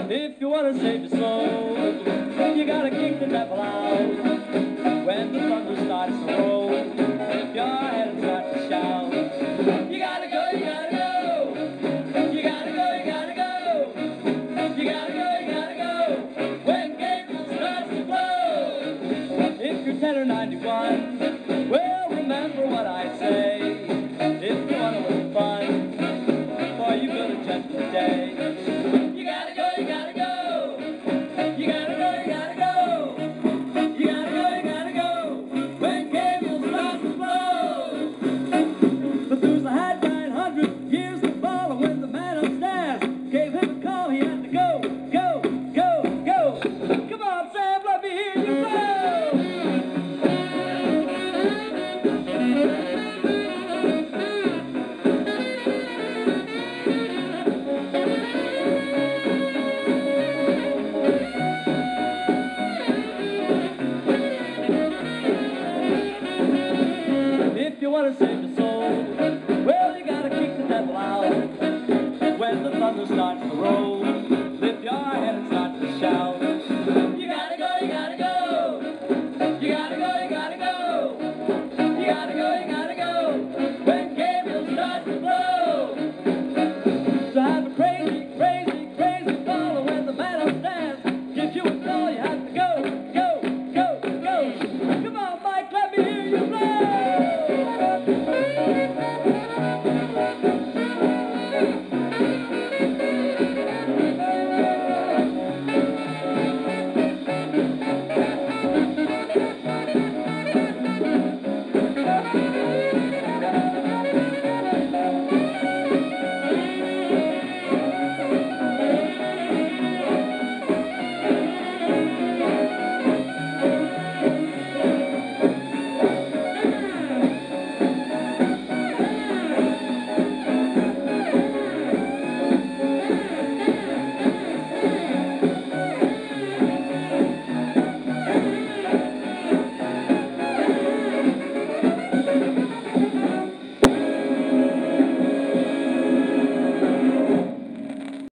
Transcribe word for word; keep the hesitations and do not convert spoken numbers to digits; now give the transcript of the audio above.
If you want to save your soul, you gotta kick the devil out. When the thunder starts to roll, if your head starts to shout, you gotta go, you gotta